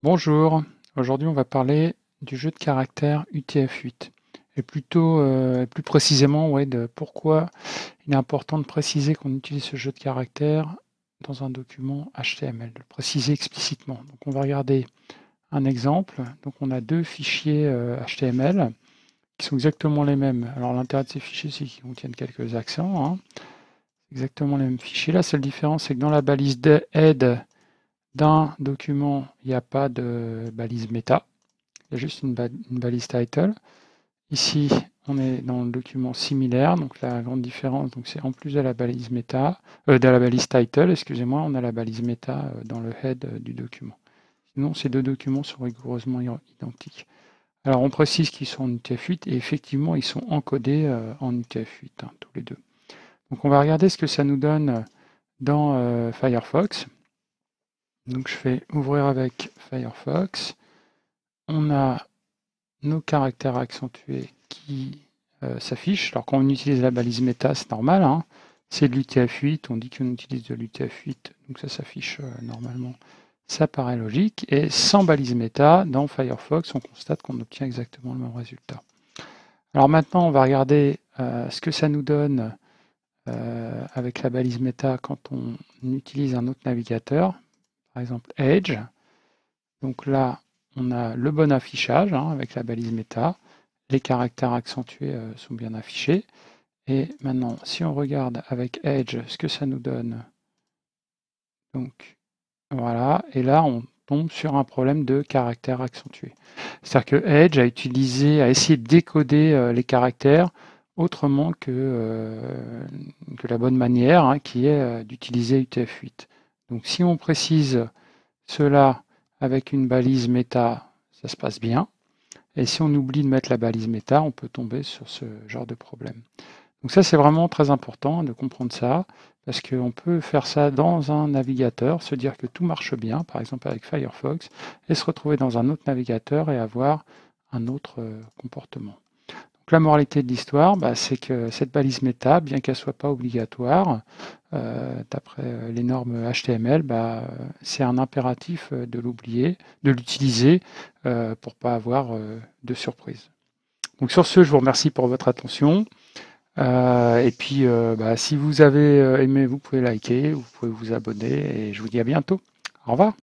Bonjour, aujourd'hui on va parler du jeu de caractères UTF-8 et plutôt plus précisément de pourquoi il est important de préciser qu'on utilise ce jeu de caractères dans un document HTML, de le préciser explicitement. Donc on va regarder un exemple. Donc on a deux fichiers HTML qui sont exactement les mêmes. Alors l'intérêt de ces fichiers c'est qu'ils contiennent quelques accents, hein. Exactement les mêmes fichiers. La seule différence c'est que dans la balise head d'un document, il n'y a pas de balise méta, il y a juste une balise title. Ici, on est dans le document similaire, donc la grande différence, c'est en plus de la balise méta, de la balise title, excusez-moi, on a la balise méta dans le head du document. Sinon, ces deux documents sont rigoureusement identiques. Alors, on précise qu'ils sont en UTF-8 et effectivement, ils sont encodés en UTF-8, hein, tous les deux. Donc, on va regarder ce que ça nous donne dans Firefox. Donc je fais ouvrir avec Firefox. On a nos caractères accentués qui s'affichent. Alors quand on utilise la balise méta, c'est normal, hein. C'est de l'UTF-8, on dit qu'on utilise de l'UTF-8, donc ça s'affiche normalement. Ça paraît logique. Et sans balise méta, dans Firefox, on constate qu'on obtient exactement le même résultat. Alors maintenant, on va regarder ce que ça nous donne avec la balise méta quand on utilise un autre navigateur, par exemple Edge. Donc là, on a le bon affichage hein, avec la balise méta. Les caractères accentués sont bien affichés. Et maintenant, si on regarde avec Edge ce que ça nous donne, donc voilà, et là on tombe sur un problème de caractères accentués. C'est-à-dire que Edge a essayé de décoder les caractères autrement que la bonne manière, hein, qui est d'utiliser UTF-8. Donc si on précise cela avec une balise méta, ça se passe bien. Et si on oublie de mettre la balise méta, on peut tomber sur ce genre de problème. Donc ça, c'est vraiment très important de comprendre ça, parce qu'on peut faire ça dans un navigateur, se dire que tout marche bien, par exemple avec Firefox, et se retrouver dans un autre navigateur et avoir un autre comportement. Donc la moralité de l'histoire, c'est que cette balise méta, bien qu'elle ne soit pas obligatoire, d'après les normes HTML, c'est un impératif de l'oublier, de l'utiliser pour ne pas avoir de surprise. Donc sur ce, je vous remercie pour votre attention. Et puis, si vous avez aimé, vous pouvez liker, vous pouvez vous abonner, et je vous dis à bientôt. Au revoir.